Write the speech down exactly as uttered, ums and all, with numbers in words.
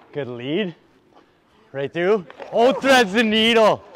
Good lead. Right through. Oh, threads the needle.